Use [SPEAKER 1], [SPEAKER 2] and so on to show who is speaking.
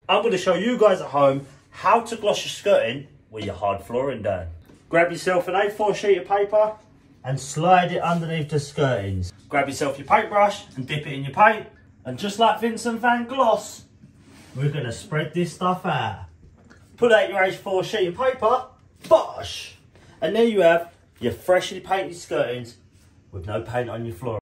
[SPEAKER 1] I'm going to show you guys at home how to gloss your skirting with your hard flooring down. Grab yourself an A4 sheet of paper and slide it underneath the skirtings. Grab yourself your paintbrush and dip it in your paint. And just like Vincent van Gogh, we're going to spread this stuff out. Pull out your A4 sheet of paper, bosh! And there you have your freshly painted skirtings with no paint on your floor.